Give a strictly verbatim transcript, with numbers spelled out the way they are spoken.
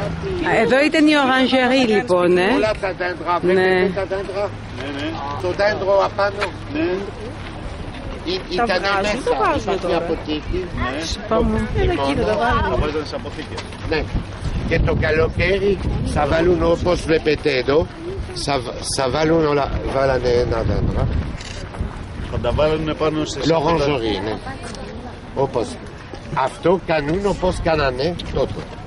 Εδώ ήταν η οραντζερή λοιπόν, ε. Όλα τα δέντρα, βλέπετε τα δέντρα. Το δέντρο απάνω. Ήταν μέσα, υπάρχει αποθήκη. Εδώ εκεί δεν το βάλουν. Θα βάζανε σε αποθήκες. Ναι. Και το καλοκαίρι θα βάλουν όπως βλέπετε εδώ, θα βάλουν όλα, βάλανε ένα δέντρα. Θα τα βάλουν πάνω σε... Λοραντζερή, ναι. Όπως. Αυτό κάνουν όπως κάνανε τότε.